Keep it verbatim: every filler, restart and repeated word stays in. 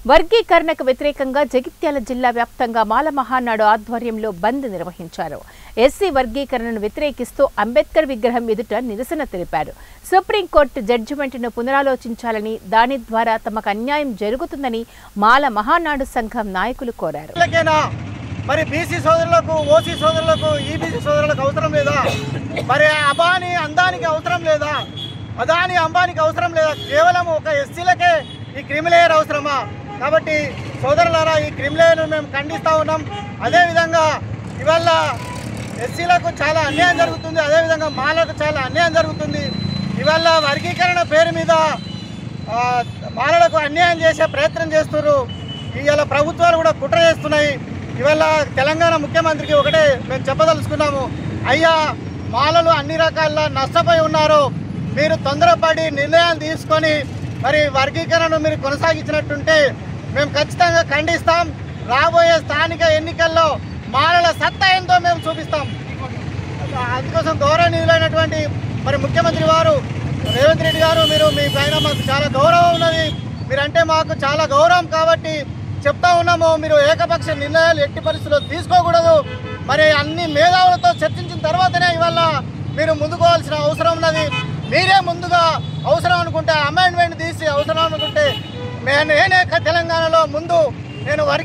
వర్గీకరణకు వ్యతిరేకంగా జగిత్యాల జిల్లా వ్యాప్తంగా మాల మహానాడు ఆధ్వర్యంలో బంద్ నిర్వహించారు. ఎస్సీ వర్గీకరణను వ్యతిరేకిస్తూ అంబేద్కర్ విగ్రహం ఎదుట నిరసన తెలిపారు. సుప్రీంకోర్టు జడ్జిమెంట్ను పునరాలోచించాలని, దాని ద్వారా తమకు అన్యాయం జరుగుతుందని మాల మహానాడు సంఘం నాయకులు కోరారు. మరి బీసీ సోదరులకు, ఓసీ సోదరులకు, ఈబీసీ సోదరులకు అవసరం లేదా? మరి అబాని అందానికి అవసరం లేదా? అదాని అంబానికి అవసరం లేదా? కేవలం ఒక ఎస్సీలకే ఈ క్రిమిలేయర్ అవసరమా? కాబట్టి సోదరులారా, ఈ క్రిమిలేయర్ను మేము ఖండిస్తూ ఉన్నాం. అదేవిధంగా ఇవాళ ఎస్సీలకు చాలా అన్యాయం జరుగుతుంది, అదేవిధంగా మాలకు చాలా అన్యాయం జరుగుతుంది. ఇవాళ వర్గీకరణ పేరు మీద మాలలకు అన్యాయం చేసే ప్రయత్నం చేస్తున్నారు. ఇవాళ ప్రభుత్వాలు కూడా కుట్ర చేస్తున్నాయి. ఇవాళ తెలంగాణ ముఖ్యమంత్రికి ఒకటే మేము చెప్పదలుచుకున్నాము, అయ్యా మాలలు అన్ని రకాల నష్టపోయి ఉన్నారు. మీరు తొందరపడి నిర్ణయాలు తీసుకొని మరి వర్గీకరణను మీరు కొనసాగించినట్టుంటే మేము ఖచ్చితంగా ఖండిస్తాం. రాబోయే స్థానిక ఎన్నికల్లో మాలల సత్తా ఏందో మేము చూపిస్తాం. అందుకోసం గౌరవనీయులైనటువంటి మరి ముఖ్యమంత్రి వారు రేవంత్ రెడ్డి గారు, మీరు మీ పైన మాకు చాలా గౌరవం ఉన్నది, మీరంటే మాకు చాలా గౌరవం కాబట్టి చెప్తా ఉన్నాము, మీరు ఏకపక్ష నిర్ణయాలు ఎట్టి పరిస్థితుల్లో తీసుకోకూడదు. మరి అన్ని మేధావులతో చర్చించిన తర్వాతనే ఇవాళ మీరు ముందుకోవాల్సిన అవసరం ఉన్నది. మీరే ముందుగా అవసరం అనుకుంటే అమెండ్మెంట్ తీసి అవసరం అనుకుంటే నేనే తెలంగాణలో ముందు నేను